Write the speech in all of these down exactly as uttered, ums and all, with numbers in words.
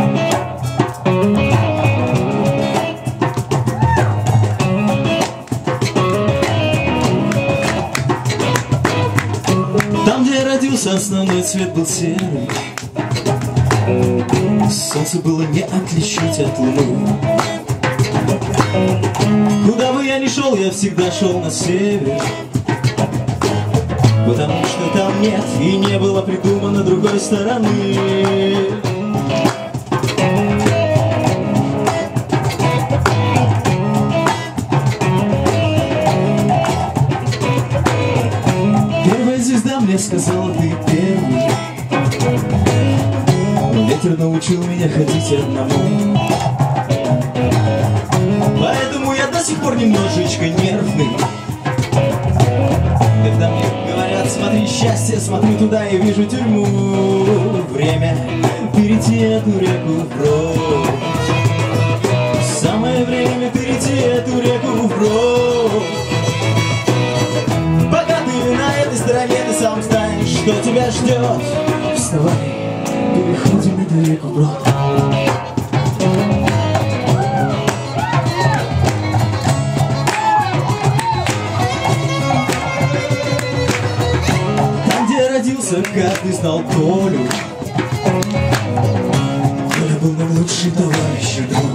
Там, где я родился, основной цвет был серый. Солнце было не отличить от луны. Куда бы я ни шел, я всегда шел на север, потому что там нет и не было придумано другой стороны. Первая звезда мне сказала: ты первый. Ветер научил меня ходить одному, поэтому я до сих пор немножечко нервный. Когда мне говорят: смотри счастье, смотрю туда и вижу тюрьму. Время перейти эту реку вброд. Самое время перейти эту реку вброд. Пока ты на этой стороне, ты сам знаешь, что тебя ждет. Вставай, переходим эту реку вброд. Каждый знал Колю. Коля был мой лучший товарищ и друг.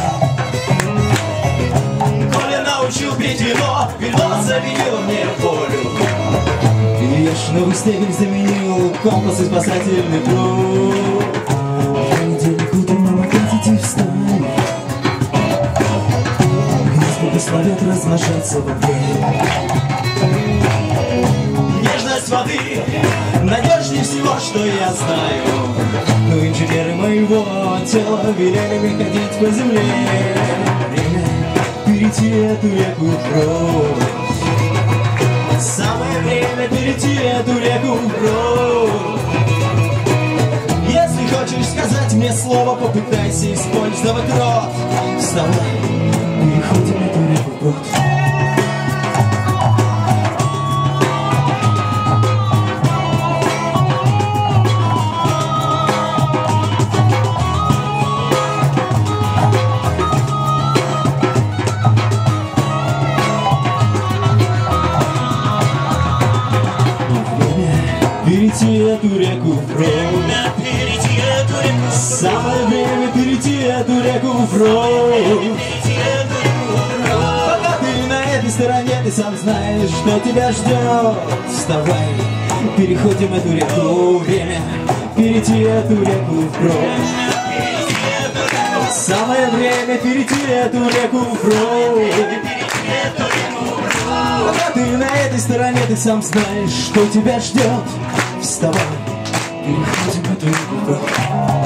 Коля научил пить вино, вино заменило мне волю. И я ж новый стебель заменил компас и спасательный круг. В понедельник утром мама идти встань. Гнезда благословят размножаться в огне. Нежность воды надежнее всего, что я знаю. Но инженеры моего тела велели мне ходить по земле. Время перейти эту реку вброд. Самое время перейти эту реку вброд. Если хочешь сказать мне слово, попытайся использовать рот. Вставай, переходим эту реку вброд. Перейти эту реку вброд. Самое время перейти эту реку вброд. Пока ты на этой стороне, ты сам знаешь, что тебя ждет. Вставай, переходим эту реку. Время перейти эту реку вброд. Самое время перейти эту реку вброд. Пока ты на этой стороне, ты сам знаешь, что тебя ждет. Вставай, переходим эту реку вброд.